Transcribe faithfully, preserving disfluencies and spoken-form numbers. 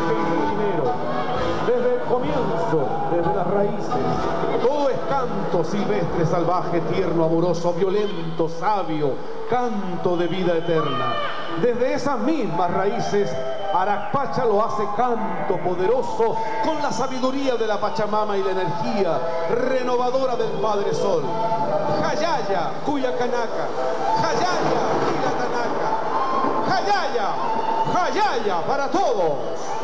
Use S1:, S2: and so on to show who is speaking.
S1: primero, desde el comienzo, desde las raíces. Todo es canto silvestre, salvaje, tierno, amoroso, violento, sabio, canto de vida eterna. Desde esas mismas raíces, Aracpacha lo hace canto poderoso con la sabiduría de la Pachamama y la energía renovadora del Padre Sol. Jayaya, Cuyacanaka, Jayaya, Cuyacanaka, Jayaya, Jayaya para todos.